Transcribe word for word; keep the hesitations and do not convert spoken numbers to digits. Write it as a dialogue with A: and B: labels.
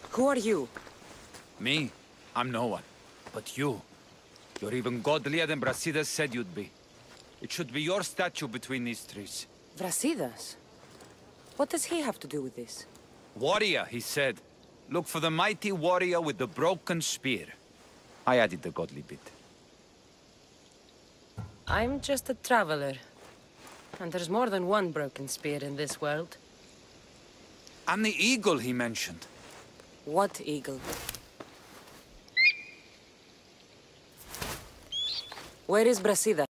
A: Who are you?
B: Me? I'm no one. But you. You're even godlier than Brasidas said you'd be. It should be your statue between these trees.
A: Brasidas? What does he have to do with this?
B: Warrior, he said. Look for the mighty warrior with the broken spear. I added the godly bit.
A: I'm just a traveler. And there's more than one broken spear in this world.
B: And the eagle he mentioned.
A: What eagle? Where is Brasidas?